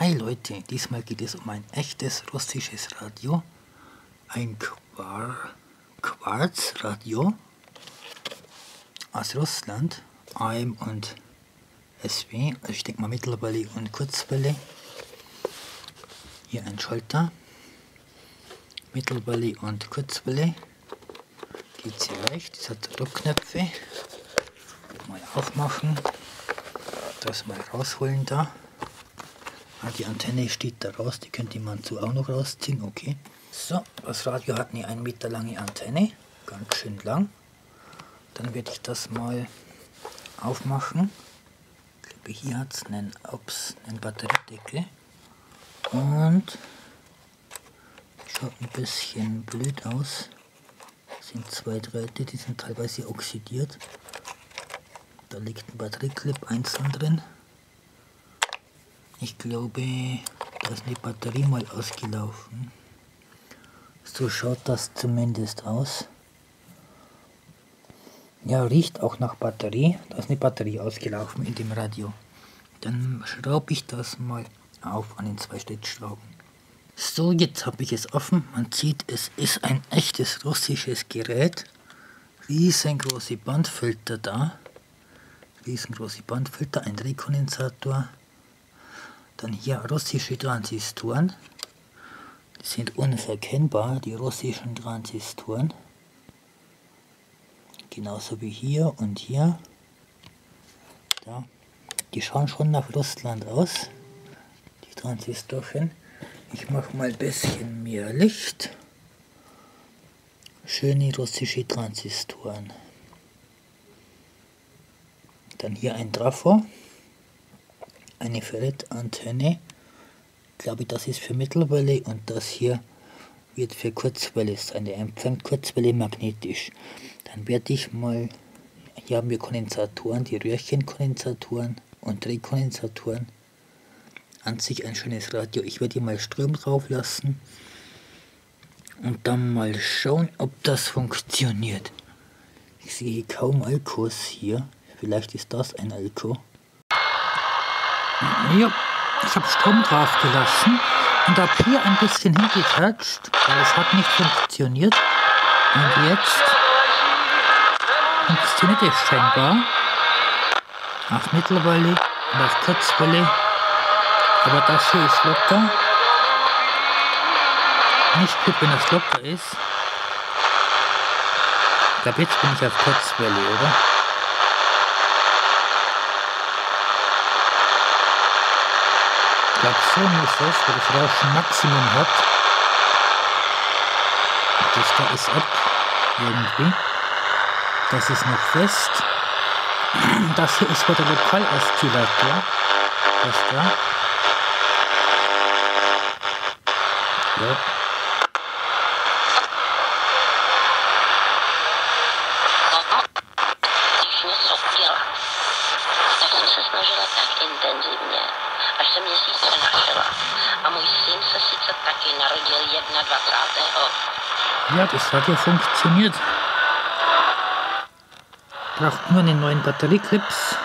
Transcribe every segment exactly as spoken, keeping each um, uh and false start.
Hi Leute, diesmal geht es um ein echtes russisches Radio, ein Quar Quarzradio aus Russland, A M und S W, also ich denke mal Mittelwelle und Kurzwelle. Hier ein Schalter, Mittelwelle und Kurzwelle, geht sehr leicht, es hat Druckknöpfe, mal aufmachen, das mal rausholen da. Die Antenne steht da raus, die könnte man so auch noch rausziehen, okay. So, das Radio hat eine ein Meter lange Antenne, ganz schön lang. Dann werde ich das mal aufmachen. Ich glaube, hier hat es einen, ups, einen Batteriedeckel. Und schaut ein bisschen blöd aus. Das sind zwei Drähte, die sind teilweise oxidiert. Da liegt ein Batterieclip einzeln drin. Ich glaube, da ist eine Batterie mal ausgelaufen. So schaut das zumindest aus. Ja, riecht auch nach Batterie. Da ist eine Batterie ausgelaufen in dem Radio. Dann schraube ich das mal auf an den zwei Stellschrauben. So, jetzt habe ich es offen. Man sieht, es ist ein echtes russisches Gerät. Riesengroße Bandfilter da. Riesengroße Bandfilter, ein Rekondensator. Dann hier russische Transistoren. Die sind unverkennbar, die russischen Transistoren. Genauso wie hier und hier. Da. Die schauen schon nach Russland aus, die Transistorchen. Ich mache mal ein bisschen mehr Licht. Schöne russische Transistoren. Dann hier ein Trafo. Eine Ferritantenne, ich glaube, das ist für Mittelwelle und das hier wird für Kurzwelle sein. Der empfängt Kurzwelle magnetisch. Dann werde ich mal, hier haben wir Kondensatoren, die Röhrchenkondensatoren und Rekondensatoren. An sich ein schönes Radio. Ich werde hier mal Strom drauf lassen und dann mal schauen, ob das funktioniert. Ich sehe kaum Alkos hier. Vielleicht ist das ein Alko. Ja, ich habe Strom drauf gelassen und habe hier ein bisschen hingeklatscht, weil es hat nicht funktioniert. Und jetzt funktioniert es scheinbar auf Mittelwelle und auf Kurzwelle. Aber das hier ist locker. Nicht gut, wenn es locker ist. Ich glaube, jetzt bin ich auf Kurzwelle, oder? Ich glaube, so muss es, wo das Rauschen Maximum hat. Das da ist ab, irgendwie. Das ist noch fest. Das hier ist wieder der Lokaloszilllator. Das da. Ja. Ja, das Radio funktioniert. Braucht nur einen neuen Batterieclips.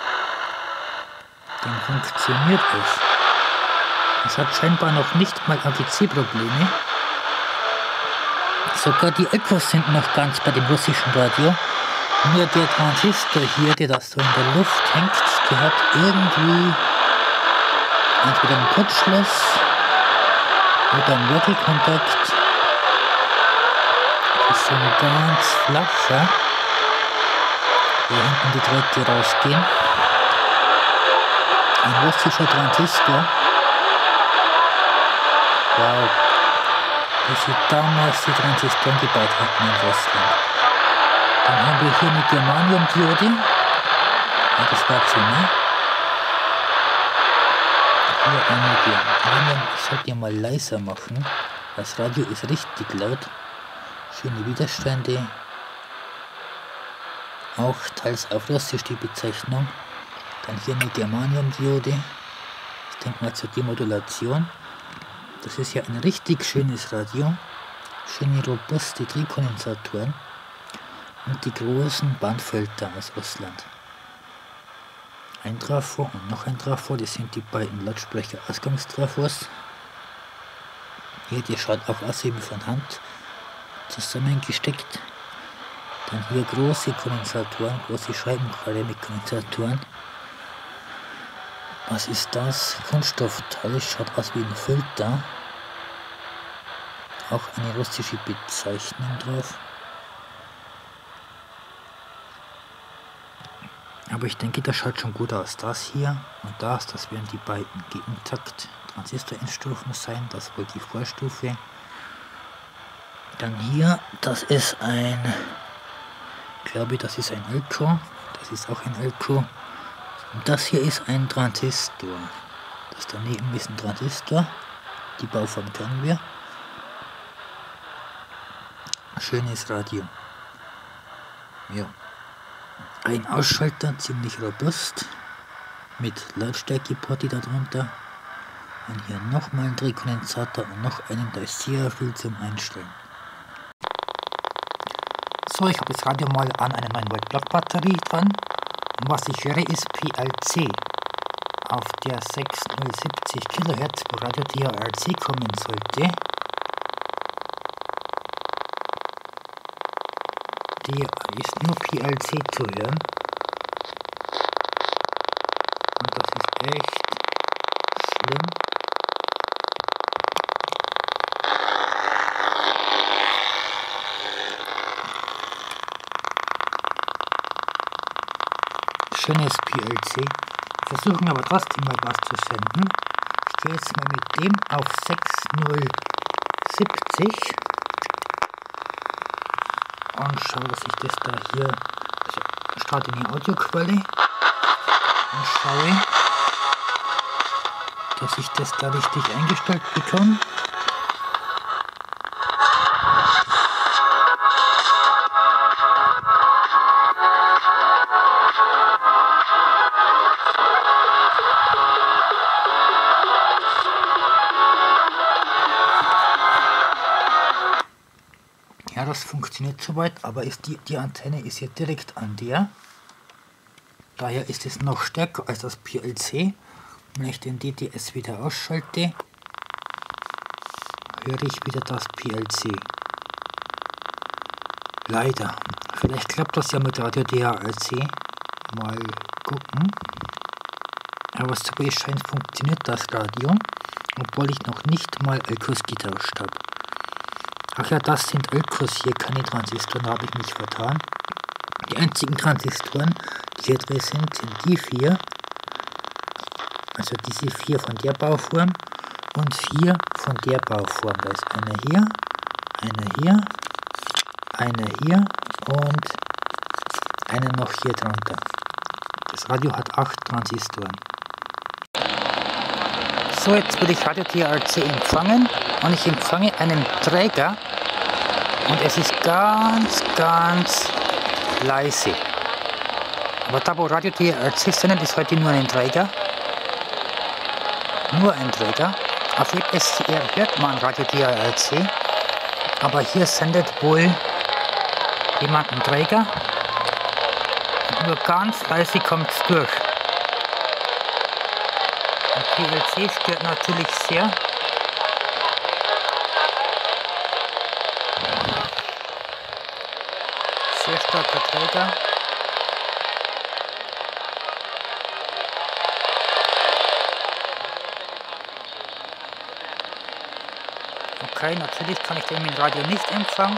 Dann funktioniert es. Es hat scheinbar noch nicht mal A G C-Probleme. Sogar die Echos sind noch ganz bei dem russischen Radio. Nur der Transistor hier, der das so in der Luft hängt, der hat irgendwie entweder einen Kurzschluss oder einen Wackelkontakt. Das ist so ein ganz flacher. Hier hinten die Drähte rausgehen. Ein russischer Transistor. Wow. Wie sie damals die Transistoren gebaut hatten in Russland. Dann haben wir hier eine Germanium-Diode. Ja, das war zu, ne? Hier eine Germanium. Ich sollte ja mal leiser machen. Das Radio ist richtig laut. Schöne Widerstände. Auch teils auf Russisch die Bezeichnung. Dann hier eine Germanium-Diode. Ich denke mal zur Demodulation. Das ist ja ein richtig schönes Radio. Schöne robuste Drehkondensatoren. Und die großen Bandfilter aus Russland. ein Trafo und noch ein Trafo. Das sind die beiden Lautsprecher-Ausgangstrafos. Hier, die schaut auch aus wie von Hand zusammengesteckt. Dann hier große Kondensatoren, große Scheibenqualle mit Kondensatoren. Was ist das? Kunststoffteil, schaut aus wie ein Filter. Auch eine russische Bezeichnung drauf. Aber ich denke, das schaut schon gut aus. Das hier und das, das werden die beiden Gegentakt-Transistorendstufen sein. Das wohl die Vorstufe. Dann hier, das ist ein, ich glaube, das ist ein Elko. Das ist auch ein Elko. Und das hier ist ein Transistor. Das daneben ist ein Transistor. Die Bauform kennen wir. Schönes Radio. Ja. Ein Ausschalter, ziemlich robust, mit Lautstärke-Porti darunter. Und hier nochmal ein Drehkondensator und noch einen, da ist sehr viel zum Einstellen. So, ich habe das Radio mal an einer neun Volt Blockbatterie dran. Und was ich höre ist P L C. Auf der sechstausendsiebzig Kilohertz, wo Radio D A R C kommen sollte. Die ist nur P L C zu hören. Und das ist echt schlimm. Schönes P L C. Wir versuchen aber trotzdem mal was zu senden. Ich gehe jetzt mal mit dem auf sechstausendsiebzig. Und schaue, dass ich das da hier, also starte in die Audioquelle und schaue, dass ich das da richtig eingestellt bekomme. Ja, das funktioniert soweit, aber ist die, die Antenne ist hier direkt an der. Daher ist es noch stärker als das P L C. Wenn ich den D T S wieder ausschalte, höre ich wieder das P L C. Leider. Vielleicht klappt das ja mit Radio D A R C. Mal gucken. Aber so wie es scheint, funktioniert das Radio, obwohl ich noch nicht mal Elkos getauscht habe. Ach ja, das sind Elkos hier, keine Transistoren, da habe ich mich vertan. Die einzigen Transistoren, die hier drin sind, sind die vier. Also diese vier von der Bauform und vier von der Bauform. Da ist einer hier, einer hier, einer hier und einer noch hier drunter. Das Radio hat acht Transistoren. So, jetzt will ich Radio D A R C empfangen und ich empfange einen Träger und es ist ganz, ganz leise. Aber da, wo Radio D A R C sendet, ist heute nur ein Träger. Nur ein Träger. Auf F S C R hört man Radio D A R C, aber hier sendet wohl jemand einen Träger. Und nur ganz leise kommt es durch. Und P L C stört natürlich sehr. Sehr starker Träger. Okay, natürlich kann ich den mit dem Radio nicht empfangen,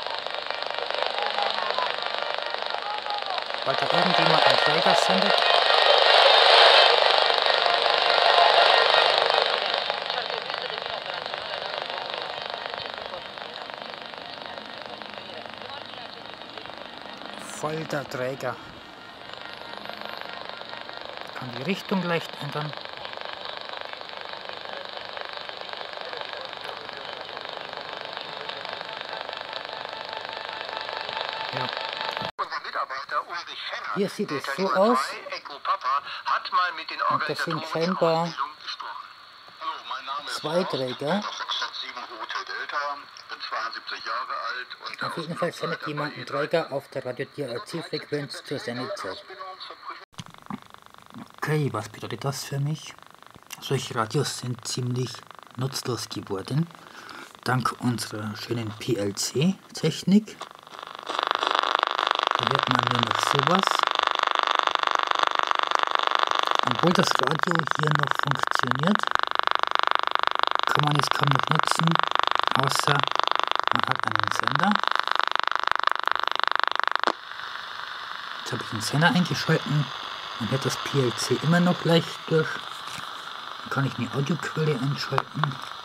weil da irgendjemand einen Träger sendet. Voll der Träger. Kann die Richtung leicht ändern. Ja. Hier sieht es so aus. Und das sind scheinbar zwei Träger. Auf jeden Fall sendet jemand einen Träger auf der Radio D A R C Frequenz zur Sendezeit. Okay, was bedeutet das für mich? Solche Radios sind ziemlich nutzlos geworden, dank unserer schönen P L C-Technik. Da hört man nur noch sowas. Obwohl das Radio hier noch funktioniert, kann man es kaum noch nutzen, außer man hat einen Sender. Jetzt habe ich den Sender eingeschalten und hört das P L C immer noch leicht durch. Dann kann ich eine Audioquelle einschalten.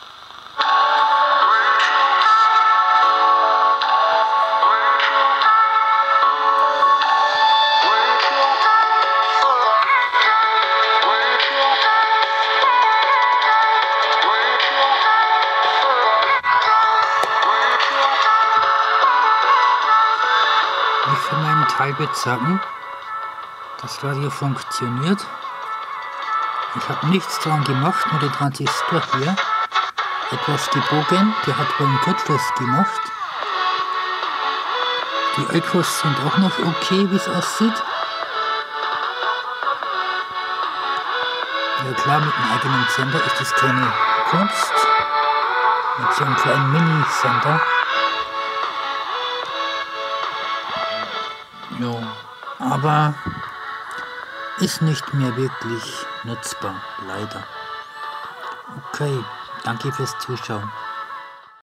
Ich für meinen Teil würde sagen, das Radio funktioniert. Ich habe nichts dran gemacht, nur den Transistor hier etwas gebogen. Der hat wohl einen Kurzschluss gemacht. Die Echos sind auch noch okay, wie es aussieht. Ja klar, mit einem eigenen Sender ist das keine Kunst. Mit so einem kleinen Mini-Sender. Jo, aber ist nicht mehr wirklich nutzbar, leider. Okay, danke fürs Zuschauen.